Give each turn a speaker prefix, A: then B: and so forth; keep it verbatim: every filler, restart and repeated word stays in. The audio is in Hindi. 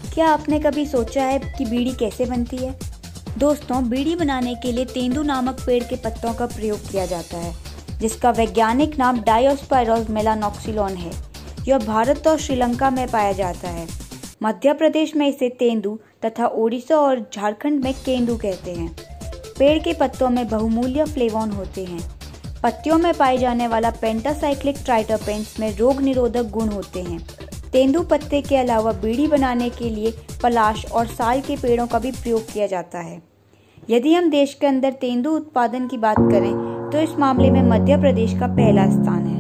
A: क्या आपने कभी सोचा है कि बीड़ी कैसे बनती है? दोस्तों, बीड़ी बनाने के लिए तेंदू नामक पेड़ के पत्तों का प्रयोग किया जाता है, जिसका वैज्ञानिक नाम डायोस्पायरोस मेलानोक्सिलोन है। यह भारत और श्रीलंका में पाया जाता है। मध्य प्रदेश में इसे तेंदू तथा ओडिशा और झारखंड में केंदू कहते हैं। पेड़ के पत्तों में बहुमूल्य फ्लेवोन होते हैं। पत्तियों में पाए जाने वाला पेंटासाइक्लिक ट्राइटरपेन्स में रोग निरोधक गुण होते हैं। तेंदू पत्ते के अलावा बीड़ी बनाने के लिए पलाश और साल के पेड़ों का भी प्रयोग किया जाता है। यदि हम देश के अंदर तेंदू उत्पादन की बात करें तो इस मामले में मध्य प्रदेश का पहला स्थान है।